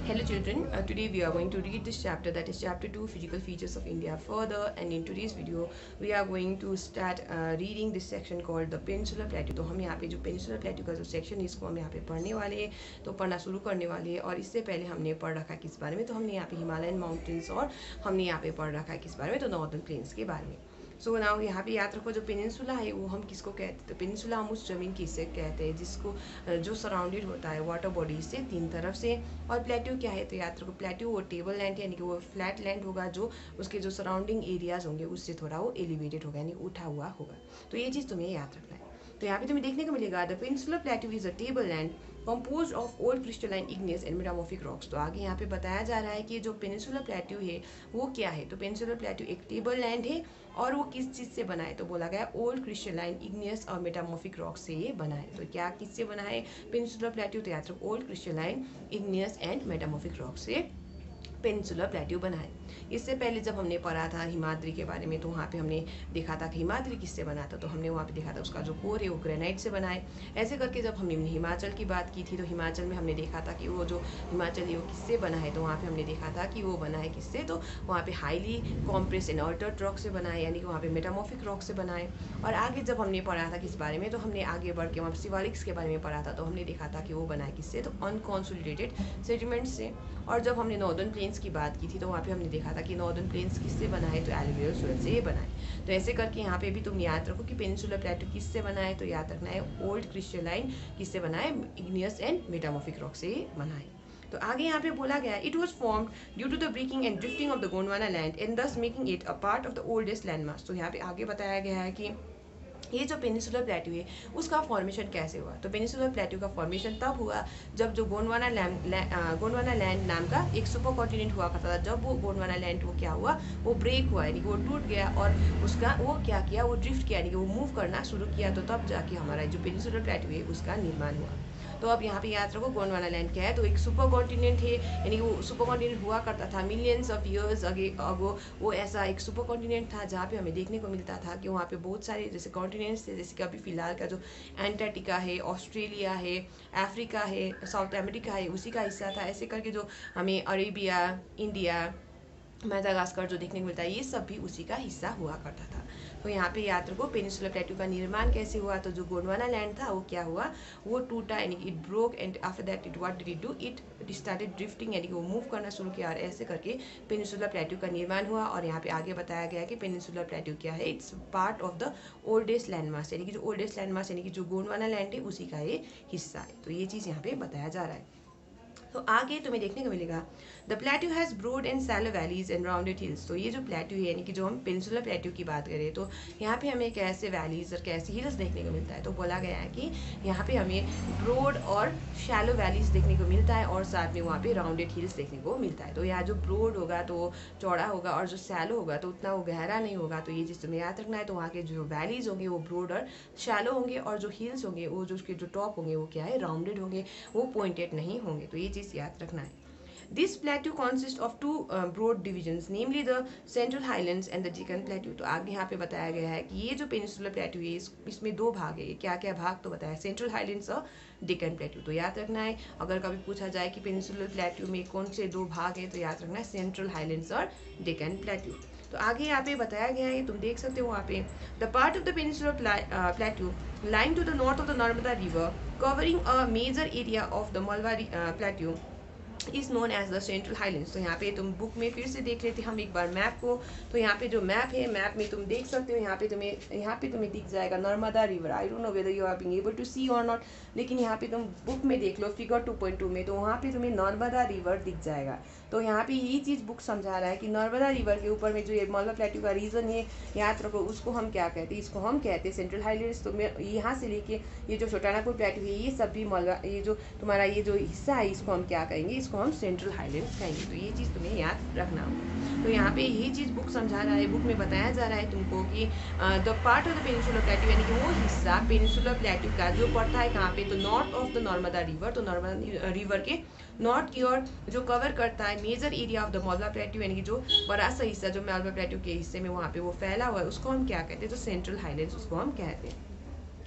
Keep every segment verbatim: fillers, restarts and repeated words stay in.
Hello children, uh, today we are going to read this chapter, that is chapter two, Physical Features of India further, and in today's video we are going to start uh, reading this section called the Peninsular Plateau. तो हम यहाँ पे जो Peninsular Plateau का जो section है इसको हम यहाँ पे पढ़ने वाले हैं, तो पढ़ना शुरू करने वाले हैं। और इससे पहले हमने पढ़ रखा है किस बारे में, तो हमने यहाँ पे हिमालयन माउंटेन्स और हमने यहाँ पे पढ़ रखा है किस बारे में, तो नॉर्दर्न प्लेन्स के बारे में। सो so, नाउ यहाँ पे याद रखो जो पेनिनसुला है वो हम किसको कहते हैं, तो पेनिनसुला हम उस जमीन की हिस्से कहते हैं जिसको जो सराउंडेड होता है वाटर बॉडी से तीन तरफ से। और प्लेट्यू क्या है, तो याद रखो प्लेट्यू वो टेबल लैंड यानी कि वो फ्लैट लैंड होगा जो उसके जो सराउंडिंग एरियाज होंगे उससे थोड़ा वो एलिवेटेड होगा यानी उठा हुआ होगा। तो ये चीज़ तुम्हें याद रखना है। तो यहाँ पे तुम्हें देखने को मिलेगा the peninsular plateau is a table land composed of old crystalline igneous and metamorphic rocks। तो आगे यहाँ पे बताया जा रहा है कि जो पेनिनसुलर प्लेट्यू है वो क्या है, तो पेनिनसुलर प्लेट्यू एक टेबल लैंड है और वो किस चीज़ से बना है, तो बोला गया ओल्ड क्रिस्टलाइन इग्नियस और मेटामॉर्फिक रॉक से ये बना है। तो क्या किससे बना है पेनिनसुलर प्लेट्यू, तो याद रखो old crystalline igneous and metamorphic rock से पेनिनसुलर प्लेट्यू बना है। इससे पहले जब हमने पढ़ा था हिमाद्री के बारे में तो वहाँ पे हमने देखा था कि हिमाद्री किससे बना था, तो हमने वहाँ पे देखा था उसका जो कोर है वो ग्रेनाइट से बना है। ऐसे करके जब हमने हिमाचल की बात की थी तो हिमाचल में हमने देखा था कि वो जो हिमाचल है वो किससे बना है, तो वहाँ पे हमने देखा था कि वो बना है किससे, तो वहाँ पे highly compress and altered rock से बना है यानी कि वहाँ पे मेटामॉर्फिक रॉक से बना है। और आगे जब हमने पढ़ा था किस बारे में, तो हमने आगे बढ़ के वहाँ सिवालिक्स के बारे में पढ़ा था, तो हमने देखा था कि वो बना है किससे, तो अनकॉन्सोलिडेटेड सेडिमेंट से। और जब हमने नॉर्दर्न प्लेन्स की बात की थी तो वहाँ पे हमने देखा था कि नॉर्दर्न प्लेन्स किससे बना है, तो एलुवियल सोइल से ये बना है। तो ऐसे करके यहाँ पे भी तुम याद रखो कि पेनिनसुलर प्लेट्यू किससे बना है, तो याद रखना है ओल्ड क्रिस्टलाइन किससे बना है, इग्नियस एंड मेटामॉर्फिक रॉक से बना है। तो आगे यहाँ पे बोला गया it was formed due to the breaking and drifting of the Gondwana land and thus making it a part of the oldest landmark. तो यहाँ पे आगे बताया गया है कि ये जो पेनिनसुलर प्लेट्यू है उसका फॉर्मेशन कैसे हुआ, तो पेनिनसुलर प्लेट्यू का फॉर्मेशन तब हुआ जब जो गोंडवाना लैंड गोंडवाना लैंड नाम का एक सुपर कॉन्टिनेंट हुआ करता था। जब वो गोंडवाना लैंड वो क्या हुआ, वो ब्रेक हुआ यानी कि वो टूट गया और उसका वो क्या किया, वो ड्रिफ्ट किया यानी कि वो मूव करना शुरू किया, तो तब जाके हमारा जो पेनिनसुलर प्लेट्यू है उसका निर्माण हुआ। तो अब यहाँ पे याद रखो गोंडवाना लैंड क्या है, तो एक सुपर कॉन्टिनेंट है यानी कि वो सुपर कॉन्टिनेंट हुआ करता था मिलियंस ऑफ ईयर्स अगे अगो। वो ऐसा एक सुपर कॉन्टिनेंट था जहाँ पे हमें देखने को मिलता था कि वहाँ पे बहुत सारे जैसे कॉन्टिनेंट्स थे, जैसे कि अभी फिलहाल का जो एंटार्क्टिका है, ऑस्ट्रेलिया है, अफ्रीका है, साउथ अमेरिका है, उसी का हिस्सा था। ऐसे करके जो हमें अरेबिया, इंडिया, मेडागास्कर जो देखने को मिलता है ये सब भी उसी का हिस्सा हुआ करता था। तो यहाँ पे याद रखो पेनिनसुलर प्लेट्यू का निर्माण कैसे हुआ, तो जो गोंडवाना लैंड था वो क्या हुआ, वो टूटा यानी कि it broke and after that it what did it do, it started drifting यानी कि वो मूव करना शुरू किया और ऐसे करके पेनिनसुलर प्लेट्यू का निर्माण हुआ। और यहाँ पे आगे बताया गया है कि पेनिनसुलर प्लेट्यू क्या है, it's part of the oldest landmark यानी कि जो ओल्डेस्ट लैंडमार्क यानी कि जो गोंडवाना लैंड है उसी का ये हिस्सा है। तो ये चीज़ यहाँ पे बताया जा रहा है। तो आगे तुम्हें देखने को मिलेगा the plateau has broad and shallow valleys and rounded hills. तो ये जो प्लेट्यू है यानी कि जो हम पेनिनसुलर प्लेट्यू की बात करें तो यहाँ पे हमें कैसे वैलीज और कैसे हिल्स देखने को मिलता है, तो बोला गया है कि यहाँ पे हमें ब्रॉड और शैलो वैलीज देखने को मिलता है और साथ में वहाँ पे राउंडेड हिल्स देखने को मिलता है। तो यहाँ जो ब्रॉड होगा तो चौड़ा होगा और जो शैलो होगा तो उतना वो गहरा नहीं होगा। तो ये चीज़ तुम्हें याद रखना है। तो वहाँ के जो वैलीज होंगे वो ब्रॉड और शैलो होंगे और जो हिल्स होंगे वो जो उसके जो टॉप होंगे वो क्या है, राउंडेड होंगे, वो पॉइंटेड नहीं होंगे। तो ये चीज़ याद रखना है। This plateau consists of two uh, broad divisions, namely the Central Highlands and the Deccan Plateau। तो आगे यहाँ पे बताया गया है कि ये जो पेनिनसुलर प्लेट्यू है इस, इसमें दो भाग है। क्या क्या भाग, तो बताया सेंट्रल हाईलैंड्स और डेक्कन प्लेट्यू। तो याद रखना है अगर कभी पूछा जाए कि पेनिनसुलर प्लेट्यू में कौन से दो भाग है, तो याद रखना है सेंट्रल हाईलैंड्स और डेक्कन प्लेट्यू। तो आगे यहाँ पे बताया गया है, तुम देख सकते हो वहाँ पे the part of the peninsular plateau lying to the north of the Narmada river covering a major area of the Malwa uh, plateau is known as the central highlands. तो यहाँ पे तुम बुक में फिर से देख लेते हम एक बार मैप को। तो यहाँ पे जो मैप है मैप में तुम देख सकते हो यहाँ पे तुम्हें यहाँ पे तुम्हें दिख जाएगा Narmada river. I don't know whether you are being able to see और नॉट, लेकिन यहाँ पे तुम बुक में देख लो फिगर टू पॉइंट टू में, तो वहाँ पे तुम्हें नर्मदा रिवर दिख जाएगा। तो यहाँ पे यही चीज़ बुक समझा रहा है कि नर्मदा रिवर के ऊपर में जो ये मालवा प्लेट्यू का रीजन है याद रखो उसको हम क्या कहते हैं, इसको हम कहते हैं सेंट्रल हाईलैंड्स। तो यहाँ से लेके ये जो छोटानागपुर प्लेट्यू है ये सब भी मालवा, ये जो तुम्हारा ये जो हिस्सा है इसको हम क्या कहेंगे, इसको हम सेंट्रल हाईलैंड्स कहेंगे। तो ये चीज़ तुम्हें याद रखना होगा। तो यहाँ पे यही चीज़ बुक समझा रहा है, बुक में बताया जा रहा है तुमको कि the part of the peninsular plateau यानी कि वो हिस्सा पेनिनसुलर प्लेट्यू का जो पड़ता है कहाँ पे, तो north of the Narmada river. तो नर्मदा रिवर के नॉर्थ की ओर जो कवर करता है major area of the Malwa plateau यानी कि जो बड़ा सा हिस्सा जो मालवा प्लेट्यू के हिस्से में वहाँ पे वो फैला हुआ है उसको हम क्या कहते हैं, तो सेंट्रल हाईलैंड्स उसको हम कहते हैं।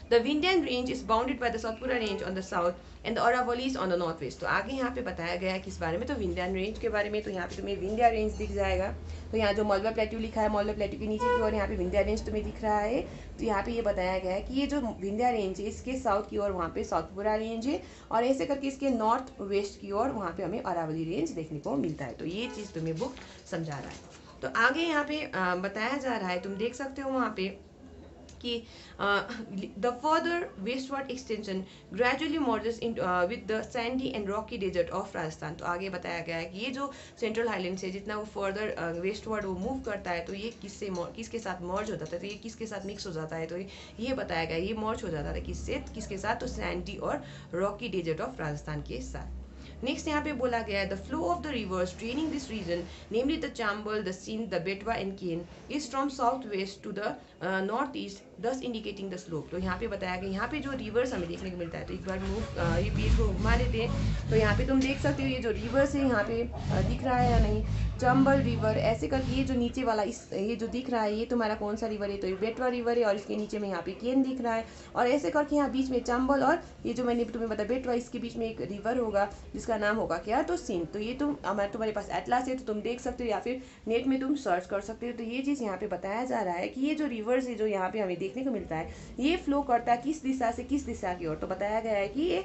The Vindhyan range is bounded by the Satpura range on the south and the Aravallis on the north west. तो आगे यहाँ पे बताया गया है किस बारे में, तो विंध्यान रेंज के बारे में। तो यहाँ पे तुम्हें विंध्या रेंज दिख जाएगा। तो यहाँ जो मलबा प्लेट्यू लिखा है, मलबा प्लेट्यू के नीचे की ओर यहाँ पे विंध्या रेंज तुम्हें दिख रहा है। तो यहाँ पे ये बताया गया है कि ये जो विंध्या रेंज है इसके साउथ की ओर वहाँ पे सतपुरा रेंज है, और ऐसे करके इसके नॉर्थ वेस्ट की ओर वहाँ पे हमें अरावली रेंज देखने को मिलता है। तो ये चीज़ तुम्हें बुक समझा रहा है। तो आगे यहाँ पे आ, बताया जा रहा है, तुम देख सकते हो वहाँ पे कि the further westward extension gradually merges in with the sandy and rocky desert of Rajasthan. तो आगे बताया गया है कि ये जो सेंट्रल हाईलैंड है जितना वो फर्दर वेस्टवर्ड वो मूव करता है तो ये किससे किसके साथ मर्ज हो जाता है, तो ये किसके साथ मिक्स हो जाता है, तो ये बताया गया ये मर्ज हो जाता है किससे किसके साथ, तो सैंडी और रॉकी डेजर्ट ऑफ राजस्थान के साथ। नेक्स्ट यहाँ पे बोला गया है the flow of the rivers draining this region namely the Chambal, the Sind, the Betwa and Ken is from south west to the north east thus indicating the slope. तो यहाँ पे बताया गया यहाँ पे जो रिवर्स हमें देखने को मिलता है, तो एक बार मूव ये पेज को घुमा लेते हैं। तो यहाँ पे तुम देख सकते हो ये जो रिवर्स है यहाँ पे दिख रहा है या नहीं, चंबल रिवर ऐसे करके ये जो नीचे वाला इस ये जो दिख रहा है ये तुम्हारा कौन सा रिवर है, तो ये बेटवा रिवर है, और इसके नीचे में यहाँ पे केन दिख रहा है, और ऐसे करके यहाँ बीच में चंबल और ये जो मैंने तुम्हें बताया बेटवा, इसके बीच में एक रिवर होगा जिसका नाम होगा क्या, तो सिंध। तो ये तुम हमारे तुम्हारे पास एटलास है तो तुम देख सकते हो या फिर नेट में तुम सर्च कर सकते हो। तो ये चीज़ यहाँ पे बताया जा रहा है कि ये जो रिवर्स है जो यहाँ पे हमें देखने को मिलता है ये फ्लो करता है किस दिशा से किस दिशा की ओर, तो बताया गया है कि ये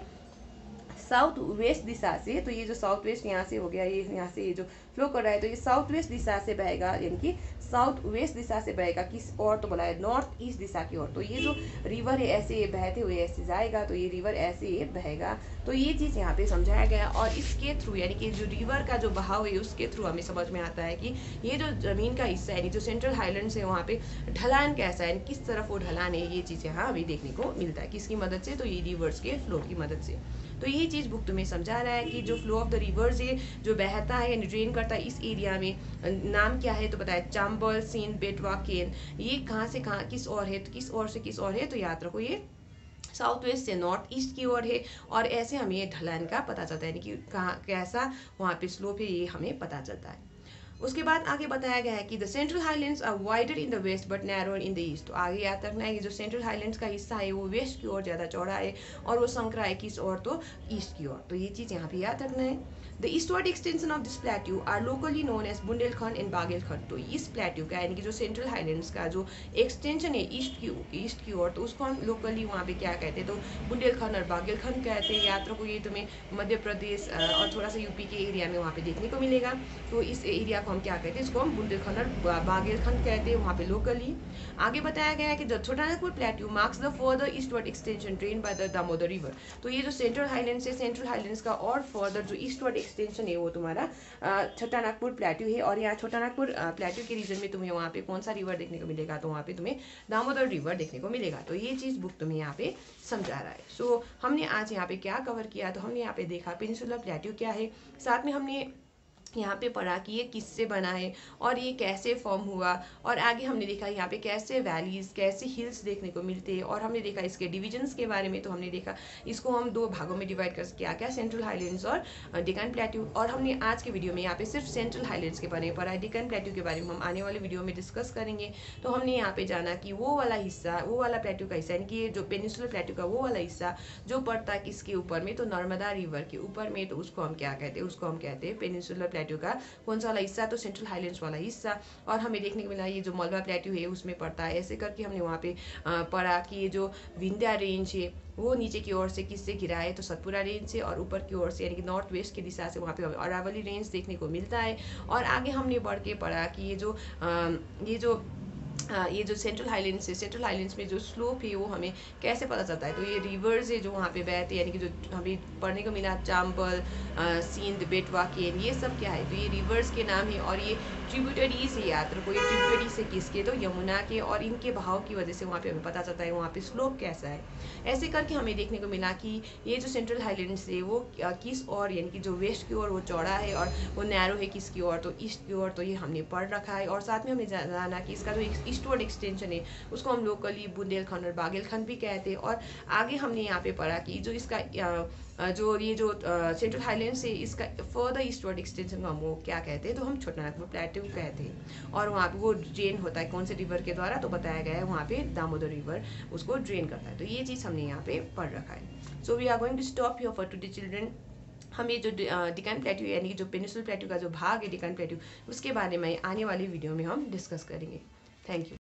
साउथ वेस्ट दिशा से। तो ये जो साउथ वेस्ट यहाँ से हो गया, ये यहाँ से ये जो फ्लो कर रहा है तो ये साउथ वेस्ट दिशा से बहेगा, यानी कि साउथ वेस्ट दिशा से बहेगा किस और, तो बोला है नॉर्थ ईस्ट दिशा की ओर। तो ये जो रिवर है ऐसे ये बहते हुए ऐसे जाएगा, तो ये रिवर ऐसे ये बहेगा। तो ये चीज़ यहाँ पे समझाया गया, और इसके थ्रू यानी कि जो रिवर का जो बहाव है उसके थ्रू हमें समझ में आता है कि ये जो जमीन का हिस्सा है जो सेंट्रल हाईलैंड्स है वहाँ पे ढलान कैसा है, किस तरफ वो ढलान है, ये चीज़ यहाँ हमें देखने को मिलता है किसकी मदद से, तो ये रिवर्स के फ्लो की मदद से। तो ये चीज़ बुक तुम्हें समझा रहा है कि जो फ्लो ऑफ द रिवर्स है जो बहता है यानी ड्रेन करता है इस एरिया में नाम क्या है, तो बताया चांबल, सिंध, बेटवा, केन। ये कहाँ से कहाँ किस ओर है, तो किस ओर से किस ओर है, तो याद रखो ये साउथ वेस्ट से नॉर्थ ईस्ट की ओर है, और ऐसे हमें ये ढलान का पता चलता है यानी कि कहाँ कैसा वहाँ पे स्लोप है ये हमें पता चलता है। उसके बाद आगे बताया गया है कि the central highlands are wider in the west but narrower in the east. तो आगे याद रखना है कि जो सेंट्रल हाईलैंड्स का हिस्सा है वो वेस्ट की ओर ज़्यादा चौड़ा है और वो संकरा है किस ओर, तो ईस्ट की ओर। तो ये चीज़ यहाँ पे याद रखना है। The eastward extension of this plateau are locally known as Bundelkhand and Baghelkhand. तो इस प्लेट्यू का यानी कि जो सेंट्रल हाईलैंड्स का जो एक्सटेंशन है ईस्ट की ईस्ट की ओर, तो उसको हम लोकली वहाँ पे क्या कहते हैं, तो बुंदेलखंड और बागेलखंड कहते हैं। याद रखो ये तुम्हें मध्य प्रदेश और थोड़ा सा यूपी के एरिया में वहाँ पे देखने को मिलेगा। तो इस एरिया को हम क्या कहते हैं, इसको हम बुंदेलखंड और बागेलखंड कहते हैं वहाँ पे लोकली। आगे बताया गया है कि the Chotanagpur plateau marks the further eastward extension drain by the Damodar river. तो ये जो सेंट्रल हाईलैंड्स है सेंट्रल हाईलैंड्स का और फर्दर जो ईस्टवर्ड एक्सटेंशन है वो तुम्हारा छोटानागपुर प्लेट्यू है, और यहाँ छोटानागपुर प्लेट्यू के रीजन में तुम्हें वहाँ पे कौन सा रिवर देखने को मिलेगा, तो वहाँ पे तुम्हें दामोदर रिवर देखने को मिलेगा। तो ये चीज़ बुक तुम्हें यहाँ पे समझा रहा है। सो so, हमने आज यहाँ पे क्या कवर किया, तो हमने यहाँ पे देखा पेनिनसुलर प्लेट्यू क्या है, साथ में हमने यहाँ पे पढ़ा कि ये किससे बना है और ये कैसे फॉर्म हुआ, और आगे हमने देखा यहाँ पे कैसे वैलीज कैसे हिल्स देखने को मिलते हैं, और हमने देखा इसके डिविजन्स के बारे में। तो हमने देखा इसको हम दो भागों में डिवाइड कर क्या क्या सेंट्रल हाईलैंड्स और डेक्कन प्लेट्यू। और हमने आज के वीडियो में यहाँ पे सिर्फ सेंट्रल हाईलैंड्स के बारे में पढ़ा है, डेक्कन प्लेट्यू के बारे में हम आने वाले वीडियो में डिस्कस करेंगे। तो हमने यहाँ पे जाना कि वो वाला हिस्सा वो वाला प्लेट्यू का हिस्सा यानी कि ये जो पेनिनसुलर प्लेट्यू का वो वाला हिस्सा जो पड़ता है किसके ऊपर में, तो नर्मदा रिवर के ऊपर में, तो उसको हम क्या कहते हैं, उसको हम कहते हैं पेनिनसुलर प्लेट्यू का कौन वाला हिस्सा, तो सेंट्रल हाईलैंड्स वाला हिस्सा। और हमें देखने को मिला ये जो मलबा प्लेट्यू है उसमें पड़ता है। ऐसे करके हमने वहाँ पे पढ़ा कि ये जो विंध्या रेंज है वो नीचे की ओर से किससे घिरा है, तो सतपुरा रेंज से, और ऊपर की ओर से यानी कि नॉर्थ वेस्ट की दिशा से वहाँ पे अरावली रेंज देखने को मिलता है। और आगे हमने बढ़ के पढ़ा कि ये जो ये जो आ, ये जो सेंट्रल हाईलैंड्स है सेंट्रल हाईलैंड्स में जो स्लोप है वो हमें कैसे पता चलता है, तो ये रिवर्स है जो वहाँ पे बहते यानी कि जो हमें पढ़ने को मिला चांबल, सिंध, बेटवा, केन, ये सब क्या है, तो ये रिवर्स के नाम है। और ये ट्रिब्यूटरी से याद रखो, ये ट्रिब्यूटरी से किसके, तो यमुना के, और इनके बहाव की वजह से वहाँ पे हमें पता चलता है वहाँ पे स्लोप कैसा है। ऐसे करके हमें देखने को मिला कि ये जो सेंट्रल हाईलैंड्स है वो किस और यानी कि जो वेस्ट की ओर वो चौड़ा है और वो नैरो है किसकी ओर, तो ईस्ट की ओर। तो ये हमने पढ़ रखा है। और साथ में हमने जाना कि इसका जो ईस्ट ईस्टवर्ड एक्सटेंशन है उसको हम लोकली बुंदेलखंड और बागेलखंड भी कहते हैं। और आगे हमने यहाँ पे पढ़ा कि जो इसका जो ये जो सेंट्रल हाईलैंड से इसका फर्दर ईस्टवर्ड एक्सटेंशन को हम वो क्या कहते हैं, तो हम छोटा नागपुर प्लेटू कहते हैं। और वहाँ पे वो ड्रेन होता है कौन से रिवर के द्वारा, तो बताया गया है वहाँ पे दामोदर रिवर उसको ड्रेन करता है। तो ये चीज़ हमने यहाँ पे पढ़ रखा है। So we are going to stop here for today children. हम ये जो डिकान प्लेट्यू यानी कि जो पेनिसुलर प्लेट्यू का जो भाग है डिकान प्लेट्यू, उसके बारे में आने वाली वीडियो में हम डिस्कस करेंगे। Thank you.